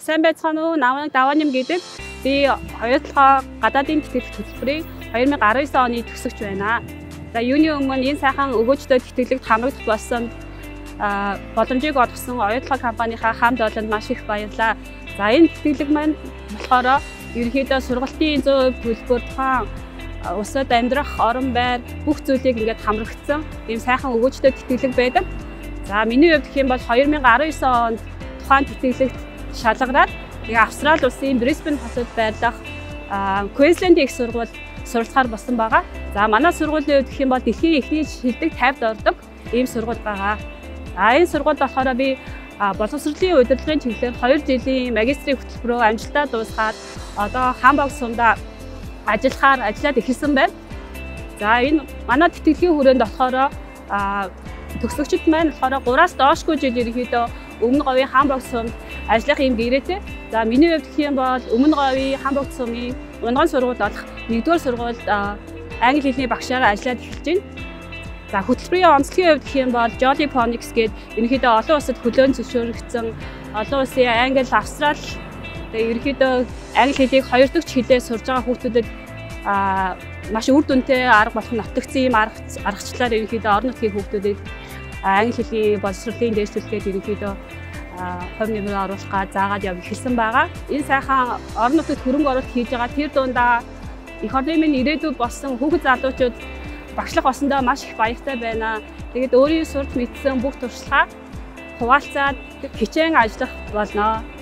Сайн байцгаана уу? Намайг Давааним гэдэг. Би оюутлогоо гадаадын тэтгэгч хөтөлбөрийн 2019 оны төгсөгч байна. За юуны өмнө энэ сайхан өгөөжтэй тэтгэлэгт хамрагдах болсон боломжийг олгосон оюутлогоо компанийнхаа хамт олонд маш их баярлалаа. За энэ тэтгэлэг маань болохоор ерөнхийдөө сургалтын 100% төлбөр тухайн усад амьдрах орон байр бүх зүйлийг ингээд хамрагдсан ийм сайхан өгөөжтэй тэтгэлэг байдаг. За миний хувьд гэх юм бол 2019 онд тухайн тэтгэлэгт шалгараад Австрали улсын Брисбен хотод байрлах Queensland их сургууль суралцахаар болсон байгаа. За манай сургуулийн хувьд гэх юм бол дэлхийн эхний шилдэг 50-д ордог ийм сургууль байгаа. За энэ сургуульд болохоор би боловсролын удирдлагын чиглэлээр 2 жилийн магистрийн хөтөлбөрөөр амжилтаа дуусгаад одоо Хамбург сумда ажиллаад эхэлсэн байна. За энэ манай тэтгэлгийн хүрээнд болохоор төгсөгчд маань болохоор 3-аас доошгүй жил ерөнхийдөө Өмнө говийн Хамбург сумд ажиллах юм гэрээтэй. За миний хувьд гэх юм бол Өмнө говийн Хамбург сумын унган сургууль болох 1-р сургуульд англи хэлний багшаараа ажиллаад эхэлж байна. За хөтөлбөрийн онцлогийн хувьд гэх юм бол Jolly Phonics гээд ерөнхийдөө олон улсад хөлөөн зөвшөөрөгдсөн олон улсын англи, австрал тэгээ ерөнхийдөө англи хэлийг 2 дахь хэлээр сурж байгаа хүүхдүүдэд маш үр дүнтэй арга болох нотогдсон ийм аргачлалаар ерөнхийдөө орон нутгийн хүүхдүүдэд англи хэлний боловсролын дээшлүүлгээд ерөнхийдөө хувь нэмрээ оруулахад заагаад явж эхэлсэн байгаа. Энэ сайхан орон нутгад хөрөнгө оруулалт хийж байгаа тэр дундаа эх орны минь ирээдүйд болсон хүүхэд залуучууд багшлах болсондоо маш их баяртай байна. Тэгээд өөрийн сурч мэдсэн бүх туршлагаа хуваалцаад хичээн ажиллах болно.